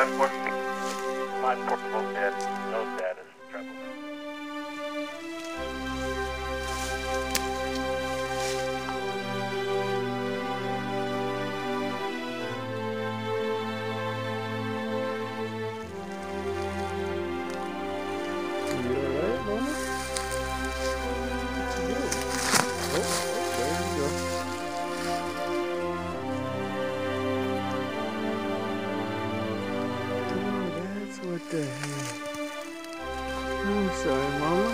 My portable dead, no status, trouble. You alright, Mama? What you doing? Oh, there you go. Oh, that's what the heck. I'm sorry, Mama.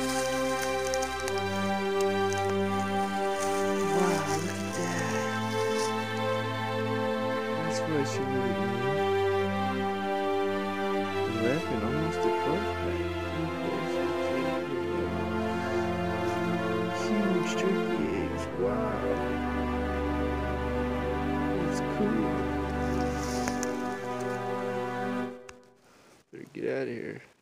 Wow, look at that. That's what she really means. Wrapping almost a close back. Huge turkey eggs. Wow. That's cool. Better get out of here.